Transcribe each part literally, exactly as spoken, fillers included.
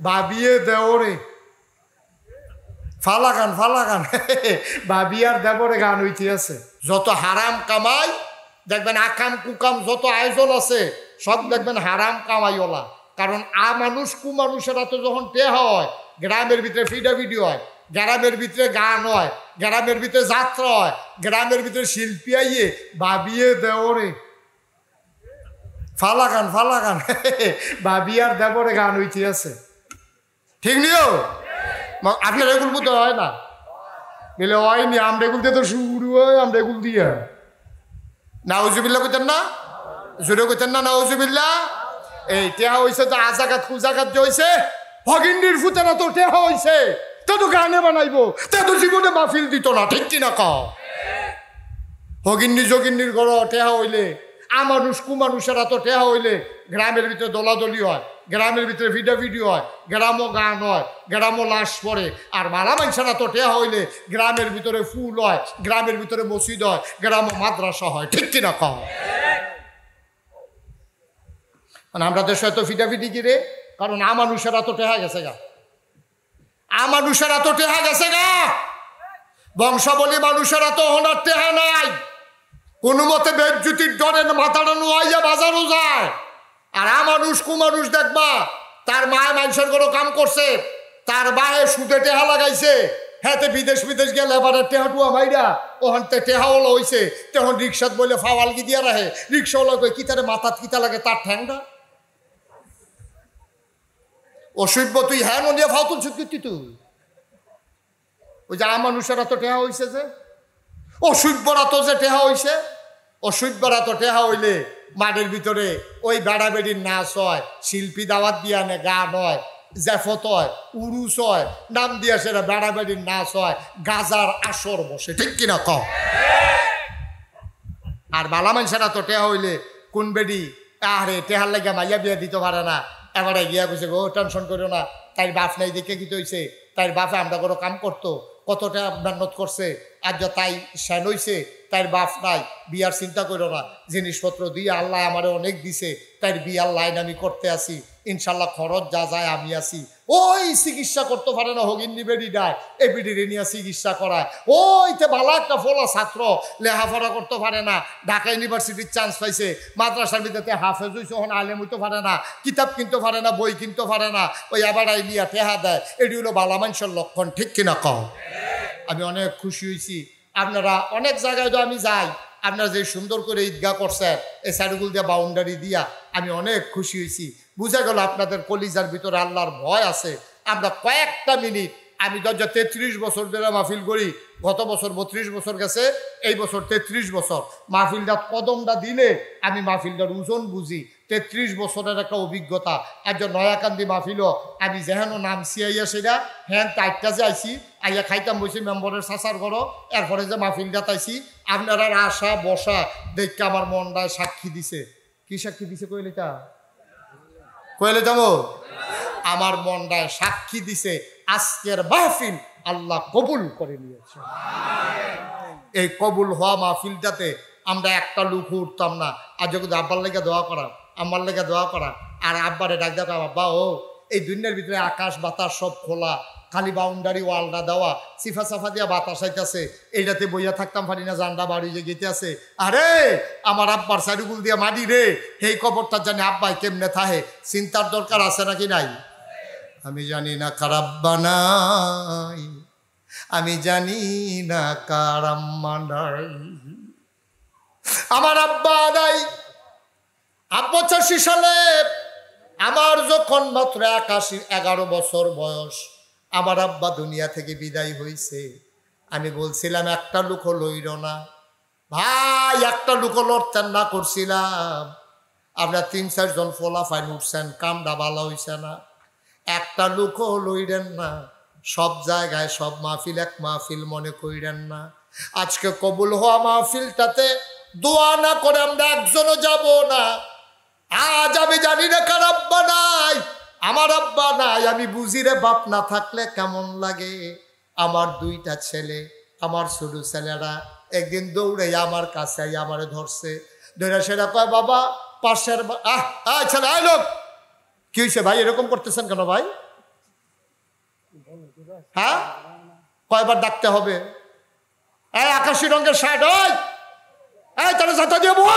ভাবিয়ে দেওরে ফালা গান ফালা গান ভাবি আর দেবরে গান হইতে আছে। যত হারাম কামাই দেখবেন, আকাম কুকাম যত আয়োজন আছে সব দেখবেন হারাম কামাইওয়ালা। কারণ আ মানুষ কু মানুষেরা তো যখন টেহা হয়, গ্রামের ভিতরে ফিডা ভিডিও হয়, গ্রামের ভিতরে গান হয়, গ্রামের ভিতরে যাত্রা হয়, গ্রামের ভিতরে শিল্পী আইয়ে ভাবিয়ে দেওরে ফালা গান ফালা গান ভাবি আর দেবরে গান হইতে আছে। ঠিক নিও আপনার এগুল বুঝতে হয় না বলে হয়নি, আমরা এগুল দিয়ে তো শুরু হয়, আমরা এগুল দিয়ে নাউজুবিল্লাহ কইতেন না, জোরে কইতেন না নাউজুবিল্লাহ। এই টেহা হইছে তো আজাগাত কুজাগাত যে হইছে, হগিন্ডির ফুতেরা তো টেহা হইছে, তে তো গানে বানাইবো, তে তো জীবনে মাহফিল দিত না। ঠিক কিনা কও? হগিন্নি যোগিন্নির ঘর টেহা হইলে, আমানুষ কুমানুষেরা তো টেহা হইলে গ্রামের ভিতরে দোলাদলি হয়, গ্রামের ভিতরে ভিডিও ভিডিও হয়, গ্রামও গান হয়, গ্রামও লাশ পড়ে। আর মারা মানুষেরা তো টেহা হইলে গ্রামের ভিতরে ফুল হয়, গ্রামের ভিতরে মসজিদ হয়, গ্রামও মাদ্রাসা হয়। ঠিক কিনা কও? মানে আমরা দেশে তো ফিটাফিটি কিরে, কারণ আমানুষেরা তো টেহা গেছে গা, আমানুষেরা তো টেহা গেছে গা, বংশাবলী মানুষেরা তো ওনার টেহা নাই। কোনো মতে বেজ্জুতির ডরে মাথাটা নোয়াইয়া বাজারও যায়। আর আমানুষ কুমানুষ দেখবা, তার মায় মানুষের কোনো কাম করছে, তার বায়ে সুদে টেহা লাগাইছে, হ্যাঁ বিদেশ বিদেশ গেলে এবার টেহাটুয়া ভাইরা ওখান থেকে টেহাওয়ালা হয়েছে, তখন রিক্সাত বলে ফাওয়ালগি দিয়া রাখে, রিক্সাওয়ালা কই কি তারে মাথাত কিতা লাগে তার ঠ্যাংটা অসভ্য, তুই হ্যাঁ নিয়ে ফাও তুলছ তুই তুই ওই যে আমানুষেরা তো টেহা হয়েছে, যে অসভ্যরা তো যে টেহা হয়েছে, অসভ্যরা তো টেহা হইলে মাঠের ভিতরে ওই বেড়া বেড়ির নাচ হয়, শিল্পী দাওয়াত দিয়া নে গান হয়, জেফত হয়, উরুস হয়, নাম দিয়া সেটা বেড়া বেড়ির নাচ হয়, গাজার আসর বসে। ঠিক কিনা কও? আর বালা মানুষেরা তো টেহা হইলে কোন বেডি আরে টেহার লাগে মাইয়া বিয়া দিতে পারে না, এবারে গিয়া কইছে গো টেনশন করো না, তাই বাপ নাই দেখে কি হইছে, তাই বাপে আমরা কোনো কাম করতো, কতটা মেহনত করছে, আজ তাই শ্যান হইছে, তাই বাপ নাই, বিয়ার চিন্তা করো না, জিনিসপত্র দিয়ে আল্লাহ আমারে অনেক দিছে, তাই বিয়ার লাইন আমি করতে আসি, ইনশাল্লাহ খরচ যা যায় আমি আসি। ওই চিকিৎসা করতে পারে না হগিন্নি বেডি ডায়, এই বেডিরে নিয়ে চিকিৎসা করায়। ওইতে ভালো একটা ফলা ছাত্র লেখাপড়া করতে পারে না, ঢাকা ইউনিভার্সিটির চান্স পাইছে, মাদ্রাসার ভিতরে হাফেজ হইছে, ওখানে আলেম হইতে পারে না, কিতাব কিনতে পারে না, বই কিনতে পারে না, ওই আবার আইলিয়া টেহা দেয়। এটি হলো বালা মানুষের লক্ষণ। ঠিক কিনা কও? আমি অনেক খুশি হয়েছি, আপনারা অনেক জায়গায় তো আমি যাই, আপনারা যে সুন্দর করে ঈদগাহ করছেন এই সাইডগুল দিয়ে বাউন্ডারি দিয়া, আমি অনেক খুশি হয়েছি। বুঝা গেল আপনাদের কলিজার ভিতরে আল্লাহর ভয় আছে। আমরা কয়েকটা মিনিট, আমি দরজা তেত্রিশ বছর ধরে মাহফিল করি, গত বছর বত্রিশ বছর গেছে, এই বছর তেত্রিশ বছর মাহফিলটা কদমটা দিলে আমি মাহফিলটার ওজন বুঝি। তেত্রিশ বছরের একটা অভিজ্ঞতা। আর যে নয়াকান্দি মাহফিলও আমি যেহেন নাম সিয়াইয়া সেটা হ্যাঁ টাইটটা যে আইসি আইয়া খাইতাম বসে মেম্বরের চাচার ঘর, এরপরে যে মাহফিলটা তাইছি আপনারা আসা বসা দেখতে আমার মনটায় সাক্ষী দিছে। কি সাক্ষী দিছে কইলে তা কইলে যাবো, আমার মনটায় সাক্ষী দিছে আজকের মাহফিল আল্লাহ কবুল করে নিয়েছে। এই কবুল হওয়া মাহফিলটাতে আমরা একটা লুক উঠতাম না। আর যখন আব্বার লেগে দোয়া করা, আমার লেগে দোয়া করা, আর আব্বারে ডাক দেখা, আব্বা ও এই দুনিয়ার ভিতরে আকাশ বাতাস সব খোলা, খালি বাউন্ডারি ওয়ালটা দেওয়া, সিফা সাফা দিয়া বাতাস আইতাছে, এইটাতে বইয়া থাকতাম পারি না, জান্ডা বাড়ি যে গেতে আছে। আরে আমার আব্বার সাইডুগুল দিয়া মাটি রে, সেই কবরটা জানি আব্বাই কেমনে থাহে, চিন্তার দরকার আছে নাকি নাই? আমি জানি না কার আব্বা নাই, আমি জানি না কার আম্মা নাই, আমার আব্বা নাই। পঁচাশি সালে আমার যখন মাত্র একাশি এগারো বছর বয়স, আমার আব্বা দুনিয়া থেকে বিদায় হয়েছে। আমি বলছিলাম একটা লুকো লইল না ভাই, একটা লুকো লড়তেন না করছিলাম। আমরা তিন চারজন ফোলা ফাইন উঠছেন, কামটা ভালো হইছে না, একটা লুকো লইলেন না। সব জায়গায় সব মাহফিল এক মাহফিল মনে কইরেন না। আজকে কবুল হওয়া মাহফিলটাতে দোয়া না করে আমরা একজনও যাব না। আজ আমি জানি না কার আব্বা নাই, আমার আব্বা নাই। আমি বুঝি রে বাপ না থাকলে কেমন লাগে। আমার দুইটা ছেলে, আমার ছোট ছেলেরা একদিন দৌড়ে আমার কাছে আমারে ধরছে, ধরে সেটা কয় বাবা পাশের আহ ছেলে আয় লোক, কি হয়েছে ভাই এরকম করতেছেন কেন ভাই? হ্যাঁ, কয়বার ডাকতে হবে? এই আকাশি রঙের শার্ট, ওই এই তাহলে ছাতা দিয়ে বো।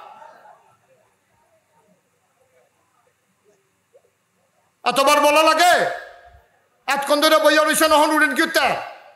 এতবার বলা লাগে? এতক্ষণ ধরে বইয়া রয়েছে নহন উড়েন কিউতে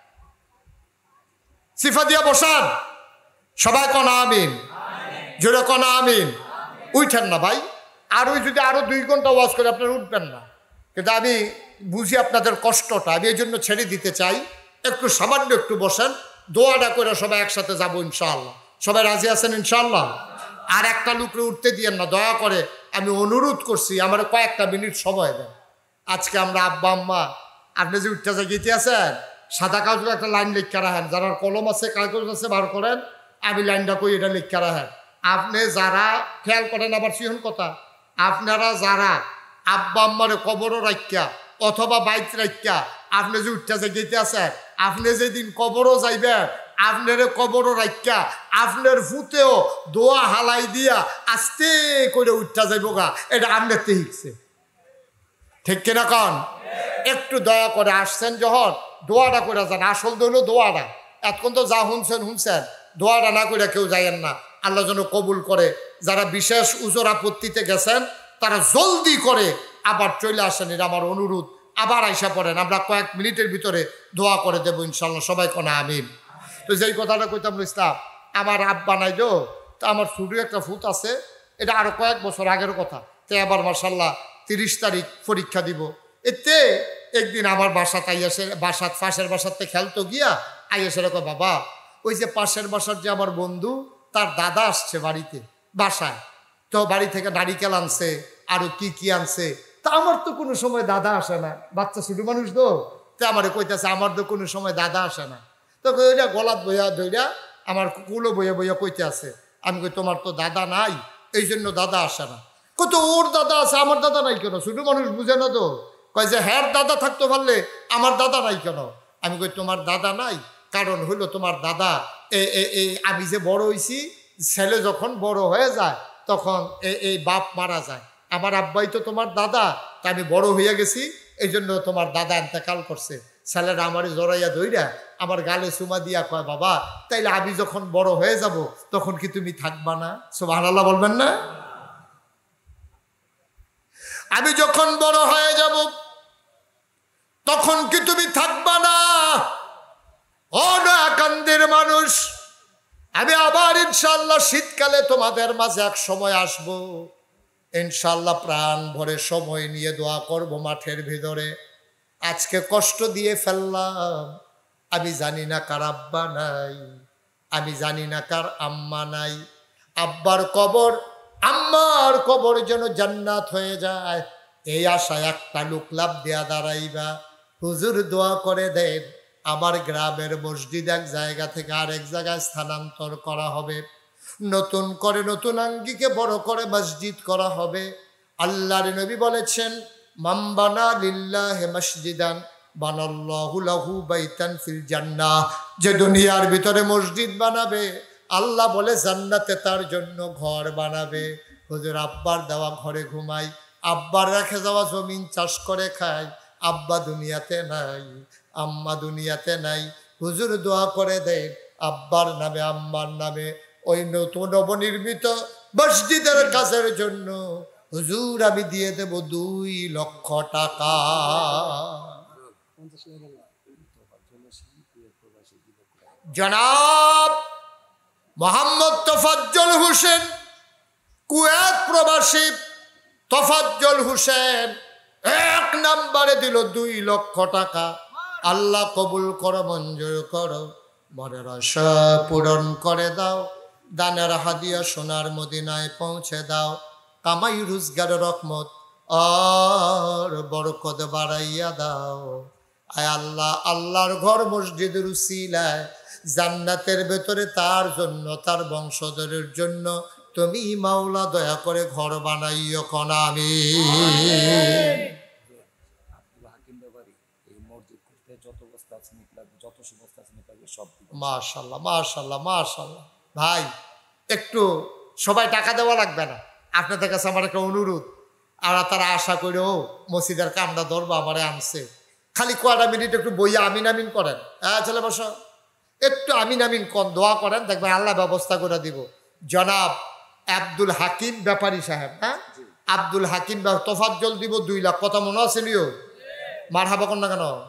সিফা দিয়া বসান। সবাই কনা আমিন, জোরে কনা আমিন। উঠেন না ভাই, আর ওই যদি আরো দুই ঘন্টা ওয়াজ করে আপনারা উঠবেন না। কিন্তু আমি বুঝি আপনাদের কষ্টটা, আমি এই জন্য ছেড়ে দিতে চাই। একটু সামান্য একটু বসেন, দোয়াটা করে সবাই একসাথে যাবো ইনশাআল্লাহ। সবাই রাজি আছেন ইনশাআল্লাহ? আর একটা লোকরে উঠতে দিয়েন না দয়া করে, আমি অনুরোধ করছি, আমার কয়েকটা মিনিট সময় দেন। আজকে আমরা আব্বা আম্মা, আপনি যে উঠতে গিয়ে আছেন, সাদা কাগজে একটা লাইন লিখা রাখেন, যারা কলম আছে কাগজ আছে বার করেন, আমি লাইনটা কই এটা লিখা রাখেন। আপনি যারা খেয়াল করেন, আবার সিহন কথা, আপনারা যারা আব্বা আম্মারে কবরও রাখিয়া অথবা বাইক রাখিয়া আপনি যে উঠতে গিয়ে আছেন, আপনি যেদিন কবরও যাইবেন, আপনার কবরও রাখিয়া আপনার ফুতেও দোয়া হালাই দিয়া আস্তে করে উঠতে যাইব গা, এটা আপনার তে শিখছে। ঠিক কিনা কন? একটু দয়া করে আসছেন যখন দোয়াটা করে যান। আসল তো হলো দোয়াটা। এতক্ষণ তো যা শুনছেন শুনছেন, দোয়াটা না করে কেউ যাইয়েন না। আল্লাহ যেন কবুল করে। যারা বিশেষ উজোর আপত্তিতে গেছেন তারা জলদি করে আবার চলে আসেন, এটা আমার অনুরোধ। আবার আইসা পড়েন, আমরা কয়েক মিনিটের ভিতরে দোয়া করে দেবো ইনশাল্লাহ। সবাই কোনা আমিন। তো যেই কথাটা কইতাম ইসলাম, আমার আব্বা নাই তো, তো আমার ছোটো একটা ফুট আছে, এটা আরো কয়েক বছর আগের কথা। তো আবার মার্শাল্লাহ তিরিশ তারিখ পরীক্ষা দিব। এতে একদিন আমার বাসাত আইয়াসে, বাসাত পাশের বাসাতে খেলতো গিয়া আইয়াসে রকম, বাবা ওই যে পাশের বাসার যে আমার বন্ধু, তার দাদা আসছে বাড়িতে বাসায়, তো বাড়ি থেকে নারিকেল আনছে, আরো কি কি আনছে। তা আমার তো কোনো সময় দাদা আসে না, বাচ্চা ছোট মানুষ তো, তো আমার কইতেছে আমার তো কোনো সময় দাদা আসে না। তো ওইটা গলাত বইয়া ধইরা আমার কুলো বইয়া বইয়া কইতে আছে। আমি কই তোমার তো দাদা নাই, এই জন্য দাদা আসে না। কত ওর দাদা আছে, আমার দাদা নাই কেন? ছোট মানুষ বুঝে না তো, কয় যে হ্যার দাদা থাকতে পারলে আমার দাদা নাই কেন? আমি কই তোমার দাদা নাই, কারণ হইলো তোমার দাদা এই আমি যে বড় হইছি, ছেলে যখন বড় হয়ে যায় তখন এই বাপ মারা যায়। আমার আব্বাই তো তোমার দাদা, তা আমি বড় হইয়া গেছি, এই জন্য তোমার দাদা ইন্তেকাল করছে। ছেলেরা আমারে জড়াইয়া ধইরা আমার গালে চুমা দিয়া কয়, বাবা তাইলে আমি যখন বড় হয়ে যাব তখন কি তুমি থাকবা না? সুবহানাল্লাহ বলবেন না? আমি যখন বড় হয়ে যাব তখন কি তুমি থাকবা না? ও নয়াকান্দির মানুষ, আমি আবার ইনশাআল্লাহ শীতকালে তোমাদের মাঝে এক সময় আসব, ইনশাআল্লাহ প্রাণ ভরে সময় নিয়ে দোয়া করব মাঠের ভিতরে। আজকে কষ্ট দিয়ে ফেললাম, আমি জানি না কার আব্বা নাই, আমি জানি না কার আম্মা নাই। আব্বার কবর, আম্মার কবর যেন জান্নাত হয়ে যায়, এই আশায় একটা লোক লাভ দেয়া দাঁড়াইবা। হুজুর দোয়া করে দেন, আমার গ্রামের মসজিদ এক জায়গা থেকে আরেক জায়গায় স্থানান্তর করা হবে, নতুন করে নতুন আঙ্গিকে বড় করে মসজিদ করা হবে। আল্লাহর নবী বলেছেন, মান বানা লিল্লাহি মসজিদান বানাল্লাহু লাহু বাইতান ফিল জান্নাহ। যে দুনিয়ার ভিতরে মসজিদ বানাবে, আল্লাহ বলে জান্নাতে তার জন্য ঘর বানাবে। হুজুর আব্বার দেওয়া ঘরে ঘুমাই, আব্বার রেখে যাওয়া জমিন চাষ করে খায়, আব্বা দুনিয়াতে নাই, আম্মা দুনিয়াতে নাই। হুজুর দোয়া করে দেন আব্বার নামে আম্মার নামে ওই নতুন নবনির্মিত মসজিদের কাজের জন্য হুজুর আমি দিয়ে দেব দুই লক্ষ টাকা। জনাব মোহাম্মদ তোফাজ্জল হোসেন, কুয়েত প্রবাসী তোফাজ্জল হোসেন এক নম্বরে দিল দুই লক্ষ টাকা। আল্লাহ কবুল করো, মঞ্জুর করো, মনের আশা পূরণ করে দাও, দানের হাদিয়া সোনার মদিনায় পৌঁছে দাও, কামাই রোজগার রহমত আর বরকত বাড়াইয়া দাও। আয় আল্লাহ, আল্লাহর ঘর মসজিদের উসিলায় জান্নাতের ভেতরে তার জন্য তার বংশধরের জন্য তুমি মাওলা দয়া করে ঘর বানাইও কোন আমি। মাশাআল্লাহ মাশাআল্লাহ মাশাআল্লাহ। ভাই একটু সবাই টাকা দেওয়া লাগবে না, আপনাদের কাছে আমার একটা অনুরোধ। আর তারা আশা করেও মসজিদের কামটা ধরবো আমারে আনছে, খালি কয়টা মিনিট একটু বইয়া আমিন আমিন করেন। হ্যাঁ ছেলে বসো, একটু আমিন আমিন কন, দোয়া করেন, দেখবেন আল্লাহ ব্যবস্থা করে দিব। জনাব আব্দুল হাকিম ব্যাপারী সাহেব, হ্যাঁ আব্দুল হাকিম তোফাজ্জল দিব দুই লাখ, কথা মনে আছে নিও? মারহাবা কর না কেন?